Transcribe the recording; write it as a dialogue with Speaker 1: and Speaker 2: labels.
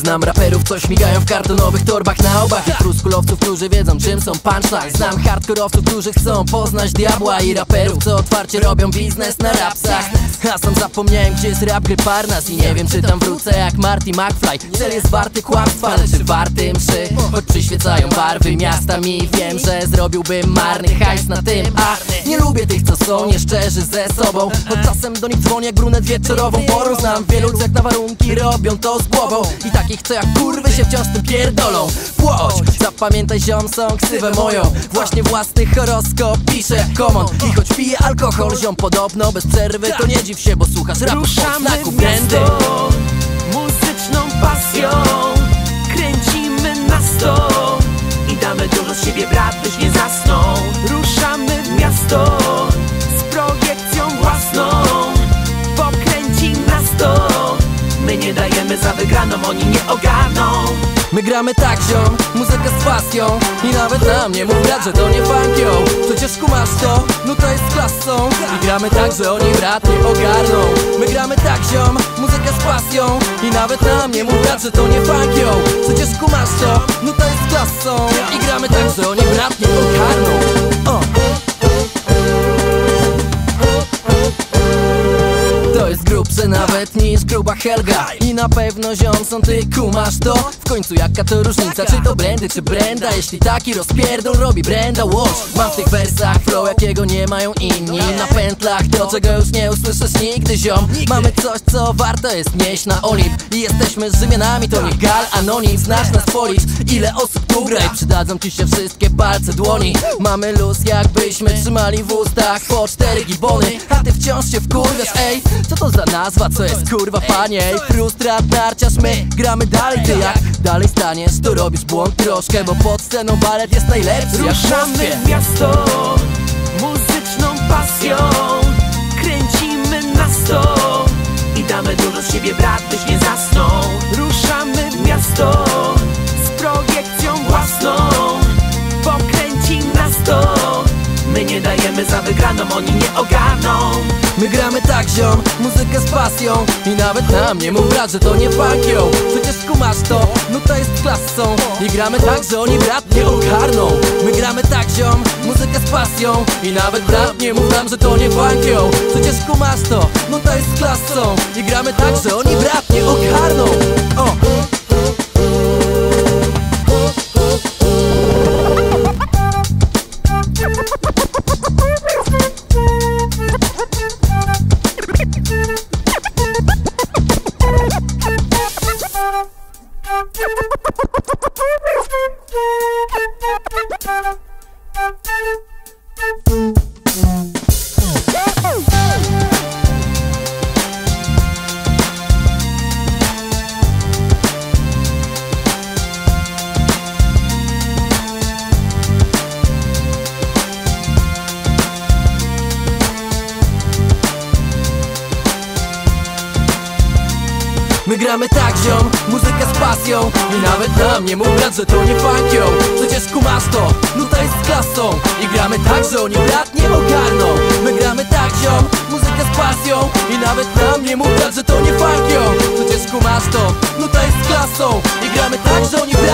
Speaker 1: Znam raperów, co śmigają w kartonowych torbach na łbach, i truskulowców, którzy wiedzą, czym są punchline. Znam hardkorowców, którzy chcą poznać diabła, i raperów, co otwarcie robią biznes na rapsach. A sam zapomniałem, gdzie jest rap gry Parnas, i nie wiem, czy tam wrócę jak Marty McFly. Cel jest warty kłamstwa, lecz warty mszy, choć przyświecają barwy miasta mi. Wiem, że zrobiłbym marny hajs na tym, a nie lubię tych, co są nieszczerzy ze sobą. Choć czasem do nich dzwonię jak brunet wieczorową porą. Znam wielu, co jak na warunki robią to z głową, i takich, co jak kurwy się wciąż tym pierdolą. Płoć, zapamiętaj, ziom, są ksywę moją, właśnie własny horoskop piszę komon. I choć piję alkohol, ziom, podobno bez przerwy, to nie dziw się, bo słuchasz rapu po znaku brandy.
Speaker 2: Muzyczną pasją kręcimy na 100 i damy dużo z siebie, brat, byś nie zasnął. Ruszamy w miasto z projekcją własną, pokręci nas to. My nie dajemy za wygraną, oni nie ogarną.
Speaker 1: My gramy tak, ziom, muzykę z pasją, i nawet na mnie mów brat, że to nie funk, yo. Przecież kumasz to, no to jest klasą. I gramy tak, że oni brat nie ogarną. My gramy tak, ziom, muzykę z pasją, i nawet na mnie mów brat, że to nie funk, yo. Przecież kumasz to, no to jest klasą. I gramy tak, że oni brat nie ogarną. To jest grubsze nawet niż gruba Helga, i na pewno, ziom, są ty kumasz to. W końcu jaka to różnica, czy to brandy, czy brenda? Jeśli taki rozpierdol robi Brenda Walsh. Mam w tych wersach flow, jakiego nie mają inni. Na pętlach to, czego już nie usłyszysz nigdy, ziom. Mamy coś, co warto jest nieść na Olimp, i jesteśmy Rzymianami, to nie gal anonim. Znasz nas, policz, ile osób tu gra, i przydadzą ci się wszystkie palce dłoni. Mamy luz, jakbyśmy trzymali w ustach po 4 gibony, a ty wciąż się wkurwiasz, ej. Co to za nazwa, co jest kurwa, panie? Ej, frustrat, narciarz, my gramy dalej. Ty jak dalej staniesz, to robisz błąd troszkę, bo pod sceną balet jest najlepszy.
Speaker 2: Ruszamy w miasto muzyczną pasją, kręcimy na 100 i damy dużo z siebie, brat, byś nie zasnął. Ruszamy w miasto z projekcją własną, pokręci nas to. My nie dajemy za wygraną, oni nie ogarną.
Speaker 1: My gramy tak, ziom, muzykę z pasją, i nawet na mnie mów brat, że to nie funk, yo. Przecież kumasz to, no to jest klasą. I gramy tak, że oni brat nie ogarną. My gramy tak, ziom, muzykę z pasją, i nawet brat nie mów nam, że to nie funk, yo. Przecież kumasz to, no to jest klasą. I gramy tak, że oni brat nie ogarną. My gramy tak, ziom, muzykę z pasją, i nawet na mnie mów brat, że to nie funk, yo. Przecież kumasz to, no to jest klasą. I gramy tak, że oni brat nie ogarną. My gramy tak, ziom, muzykę z pasją, i nawet na mnie mów brat, że to nie funk, yo. Przecież kumasz to, no to jest klasą. I gramy tak, że oni brat